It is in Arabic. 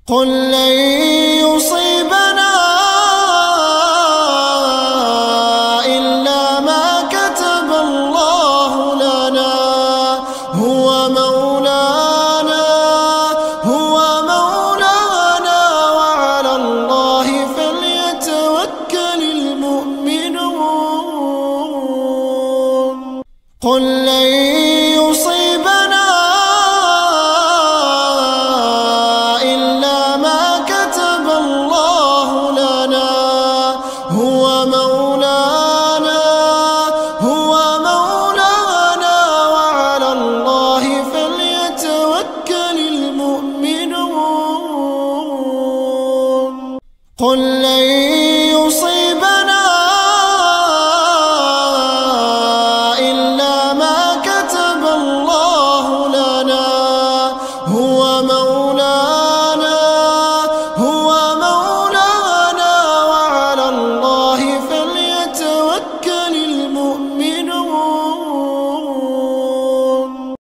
قل لن يصيبنا إلا ما كتب الله لنا هو مولانا وعلى الله فليتوكل المؤمنون. قل لن يصيبنا إلا ما كتب الله لنا هو مولانا وعلى الله فليتوكل المؤمنون. قل لن